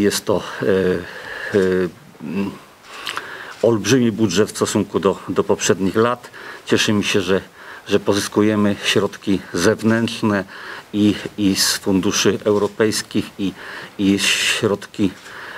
Jest to olbrzymi budżet w stosunku do poprzednich lat. Cieszy mi się, że pozyskujemy środki zewnętrzne i z funduszy europejskich i środki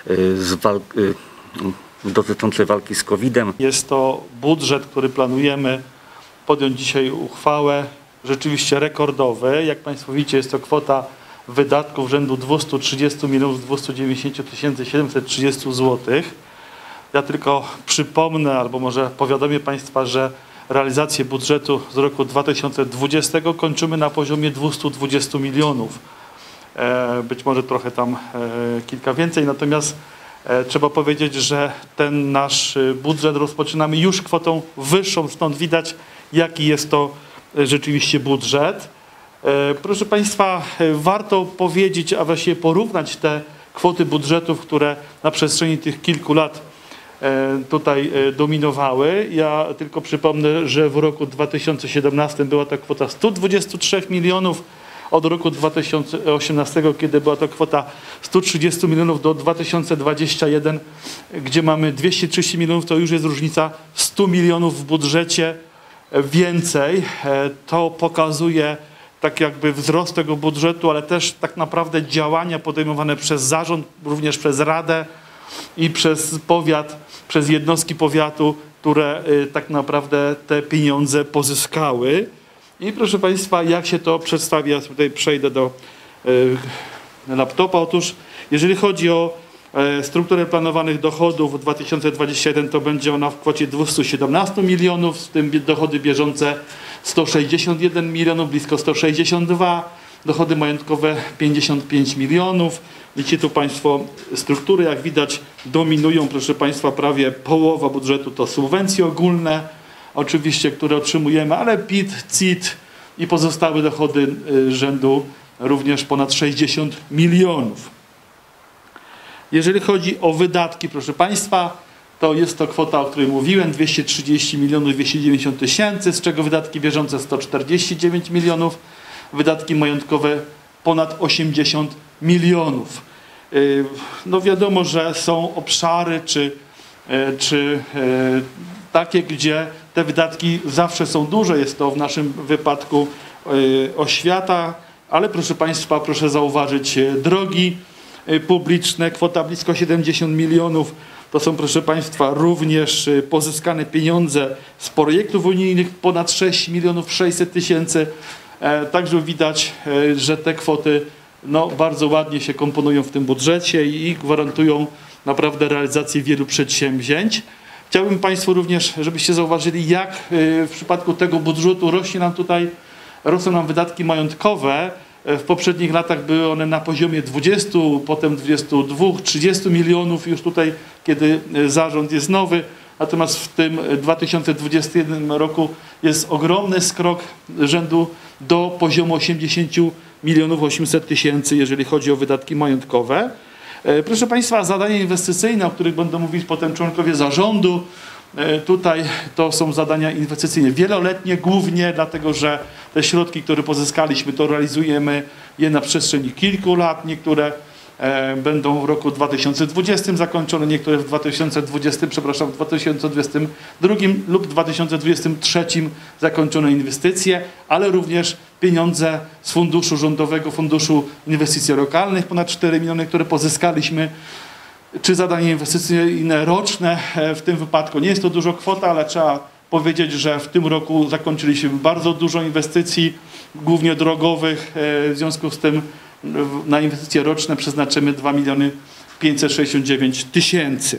dotyczące walki z COVID-em. Jest to budżet, który planujemy podjąć dzisiaj uchwałę, rzeczywiście rekordowy. Jak Państwo widzicie, jest to kwota wydatków rzędu 230 290 730 zł. Ja tylko przypomnę, albo może powiadomię Państwa, że realizację budżetu z roku 2020 kończymy na poziomie 220 milionów. Być może trochę tam kilka więcej, natomiast trzeba powiedzieć, że ten nasz budżet rozpoczynamy już kwotą wyższą, stąd widać, jaki jest to rzeczywiście budżet. Proszę Państwa, warto powiedzieć, a właściwie porównać te kwoty budżetów, które na przestrzeni tych kilku lat tutaj dominowały. Ja tylko przypomnę, że w roku 2017 była to kwota 123 milionów, od roku 2018, kiedy była to kwota 130 milionów, do 2021, gdzie mamy 230 milionów, to już jest różnica 100 milionów w budżecie więcej. To pokazuje tak jakby wzrost tego budżetu, ale też tak naprawdę działania podejmowane przez zarząd, również przez Radę i przez powiat, przez jednostki powiatu, które tak naprawdę te pieniądze pozyskały. I proszę Państwa, jak się to przedstawia, tutaj przejdę do laptopa. Otóż jeżeli chodzi o strukturę planowanych dochodów w 2021, to będzie ona w kwocie 217 milionów, w tym dochody bieżące 161 milionów, blisko 162, dochody majątkowe 55 milionów. Widzicie tu Państwo struktury, jak widać dominują, proszę Państwa, prawie połowa budżetu to subwencje ogólne, oczywiście, które otrzymujemy, ale PIT, CIT i pozostałe dochody rzędu również ponad 60 milionów. Jeżeli chodzi o wydatki, proszę Państwa, to jest to kwota, o której mówiłem, 230 milionów 290 tysięcy, z czego wydatki bieżące 149 milionów, wydatki majątkowe ponad 80 milionów. No wiadomo, że są obszary czy takie, gdzie te wydatki zawsze są duże. Jest to w naszym wypadku oświata, ale proszę Państwa, proszę zauważyć drogi publiczne, kwota blisko 70 milionów. To są, proszę Państwa, również pozyskane pieniądze z projektów unijnych, ponad 6 milionów 600 tysięcy. Także widać, że te kwoty no, bardzo ładnie się komponują w tym budżecie i gwarantują naprawdę realizację wielu przedsięwzięć. Chciałbym Państwu również, żebyście zauważyli, jak w przypadku tego budżetu rosną nam wydatki majątkowe. W poprzednich latach były one na poziomie 20, potem 22, 30 milionów już tutaj, kiedy zarząd jest nowy. Natomiast w tym 2021 roku jest ogromny skok rzędu do poziomu 80 milionów 800 tysięcy, jeżeli chodzi o wydatki majątkowe. Proszę Państwa, zadania inwestycyjne, o których będą mówić potem członkowie zarządu, tutaj to są zadania inwestycyjne wieloletnie głównie, dlatego że te środki, które pozyskaliśmy, to realizujemy je na przestrzeni kilku lat. Niektóre będą w roku 2020 zakończone, niektóre w 2022 lub 2023 zakończone inwestycje, ale również pieniądze z funduszu rządowego, Funduszu Inwestycji Lokalnych, ponad 4 miliony, które pozyskaliśmy, czy zadania inwestycyjne roczne. W tym wypadku nie jest to dużo kwota, ale trzeba powiedzieć, że w tym roku zakończyliśmy bardzo dużo inwestycji, głównie drogowych. W związku z tym na inwestycje roczne przeznaczymy 2 569 tysięcy.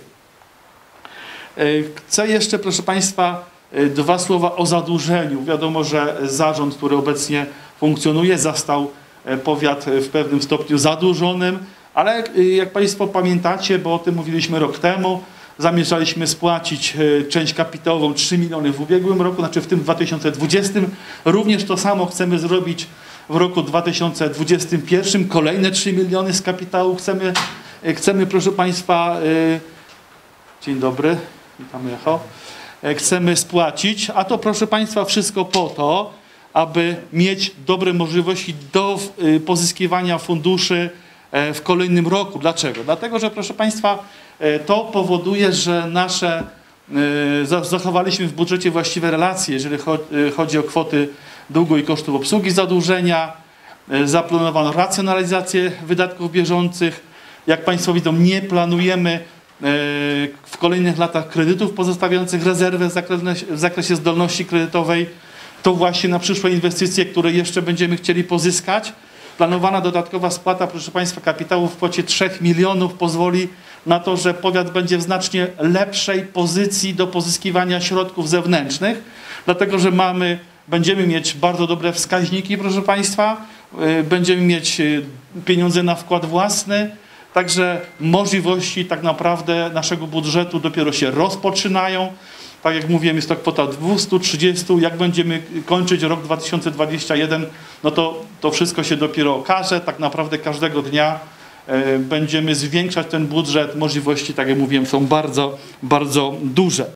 Chcę jeszcze, proszę Państwa, dwa słowa o zadłużeniu. Wiadomo, że zarząd, który obecnie funkcjonuje, zastał powiat w pewnym stopniu zadłużonym, ale jak Państwo pamiętacie, bo o tym mówiliśmy rok temu, zamierzaliśmy spłacić część kapitałową 3 miliony w ubiegłym roku, znaczy w tym 2020. Również to samo chcemy zrobić w roku 2021. Kolejne 3 miliony z kapitału chcemy, proszę Państwa, dzień dobry, witamy Echo, chcemy spłacić, a to, proszę Państwa, wszystko po to, aby mieć dobre możliwości do pozyskiwania funduszy w kolejnym roku. Dlaczego? Dlatego, że proszę Państwa, to powoduje, że zachowaliśmy w budżecie właściwe relacje, jeżeli chodzi o kwoty długu i kosztów obsługi zadłużenia. Zaplanowano racjonalizację wydatków bieżących. Jak Państwo widzą, nie planujemy w kolejnych latach kredytów pozostawiających rezerwę w zakresie zdolności kredytowej. To właśnie na przyszłe inwestycje, które jeszcze będziemy chcieli pozyskać. Planowana dodatkowa spłata, proszę Państwa, kapitału w kwocie 3 milionów pozwoli na to, że powiat będzie w znacznie lepszej pozycji do pozyskiwania środków zewnętrznych, dlatego że będziemy mieć bardzo dobre wskaźniki, proszę Państwa, będziemy mieć pieniądze na wkład własny, także możliwości tak naprawdę naszego budżetu dopiero się rozpoczynają. Tak jak mówiłem, jest to kwota 230. Jak będziemy kończyć rok 2021, no to wszystko się dopiero okaże. Tak naprawdę każdego dnia będziemy zwiększać ten budżet. Możliwości, tak jak mówiłem, są bardzo, bardzo duże.